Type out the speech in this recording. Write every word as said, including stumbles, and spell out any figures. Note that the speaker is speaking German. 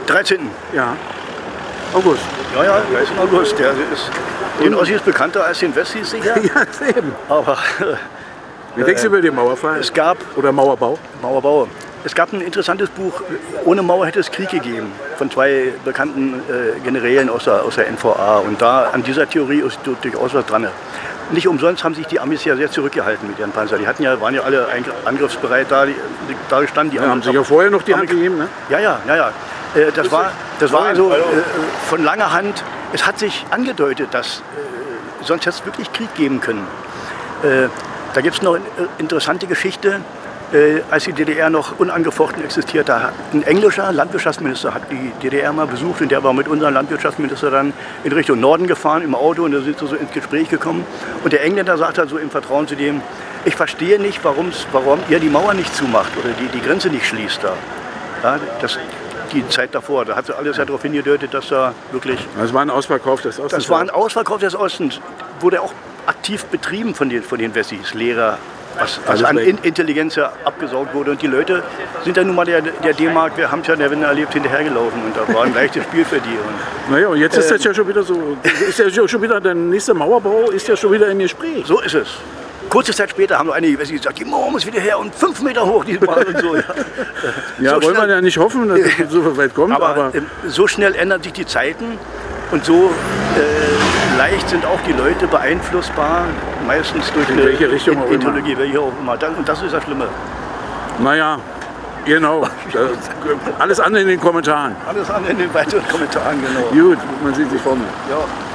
dreizehnten Ja. August. Ja, ja, dreizehnten August. Der ist, den Ossi ist bekannter als den Wessis sicher. Ja, eben. Aber Wie denkst du über den Mauerfall? es gab Oder Mauerbau? Mauerbau. Es gab ein interessantes Buch, Ohne Mauer hätte es Krieg gegeben, von zwei bekannten äh, Generälen aus der, aus der N V A. Und da an dieser Theorie ist durchaus was dran. Nicht umsonst haben sich die Amis ja sehr zurückgehalten mit ihren Panzern. Die hatten ja, waren ja alle angriffsbereit da, die, da gestanden. Die ja, haben sich ja vorher noch die Hand gegeben, ne? Ja, ja, ja, ja. Äh, das war, das war also äh, von langer Hand. Es hat sich angedeutet, dass äh, sonst hätte es wirklich Krieg geben können. Äh, da gibt es noch eine interessante Geschichte. Äh, als die D D R noch unangefochten existierte, hat ein englischer Landwirtschaftsminister hat die D D R mal besucht und der war mit unserem Landwirtschaftsminister dann in Richtung Norden gefahren im Auto und da sind sie so ins Gespräch gekommen. Und der Engländer sagt dann so im Vertrauen zu dem, ich verstehe nicht, warum ihr die Mauer nicht zumacht oder die, die Grenze nicht schließt da. Ja, das, die Zeit davor, da hat sie alles ja darauf hingedeutet, dass da wirklich... Das war ein Ausverkauf des Ostens. Das war ein Ausverkauf des Ostens, wurde auch aktiv betrieben von den, von den Wessis, Lehrer, was, was an in Intelligenz ja abgesaugt wurde. Und die Leute sind ja nun mal der, der D-Mark, wir haben es ja in der Wende erlebt, hinterhergelaufen. Und da war ein leichtes Spiel für die. Und, naja, und jetzt ist ähm, das ja schon wieder so, ist ja schon wieder, der nächste Mauerbau ist ja schon wieder im Gespräch. So ist es. Kurze Zeit später haben noch einige Wessis gesagt, die Mauer muss wieder her und fünf Meter hoch, die Bahn und so. Ja, ja so wollen wir ja nicht hoffen, dass es so weit kommt. Aber, aber so schnell ändern sich die Zeiten und so äh, leicht sind auch die Leute beeinflussbar, meistens durch in eine welche Richtung auch Ideologie, welche auch immer. Und das ist das Schlimme. Naja, genau. Alles andere in den Kommentaren. Alles andere in den weiteren Kommentaren, genau. Gut, man sieht sich vorne. Ja.